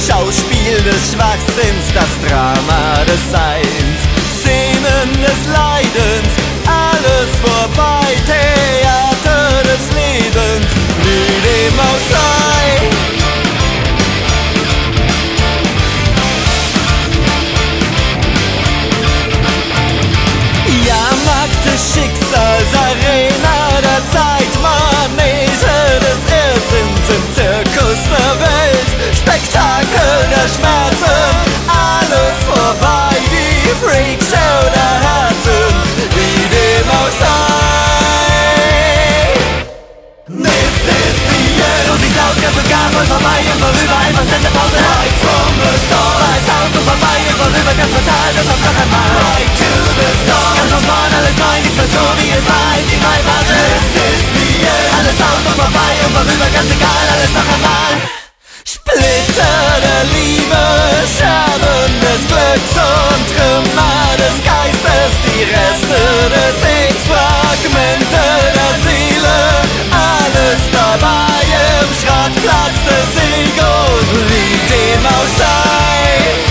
Schauspiel des Schwachsinns, das Drama des Seins, Szenen des Leidens, alles vorbei, Theater des Lebens, wie dem auch sei. Jahrmarkte, Schicksalsarena der Zeit, Manege des Irrsinns im Zirkus der Welt, Spektakel der Schmerzen, alles vorbei, die Freakshow der Herzen, wie dem auch sei. This is the end. So sieht's aus, ganz und gar voll vorbei und vorüber, einfach Sendepause. Right from the start. Weiß aus und vorbei und vorüber, ganz fatal, das auf noch einmal. Right to the start. Ganz von vorn, alles neu, nichts mehr so wie es war, ist die neue Phase. This is the end. Alles aus und vorbei und vorüber, ganz egal, alles noch einmal. Splitter der Liebe, Scherben des Glücks und Trümmer des Geistes, die Reste des Ichs, Fragmente der Seele, alles dabei im Schrottplatz des Egos, wie dem auch sei.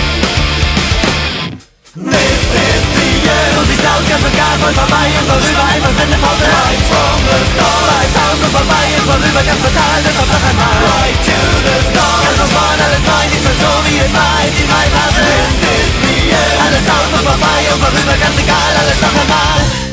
This is the end. So sieht's aus, ganz und gar voll vorbei und vorüber, einfach Sendepause. Right from the start. Weiß aus und vorbei und vorüber, ganz fatal, das kommt noch einmal. Right to the start. Ganz von vorn, alles neu, nichts mehr so wie es war, ist die neue Phase. This is the end. Alles aus und vorbei und vorüber, ganz egal, alles noch einmal.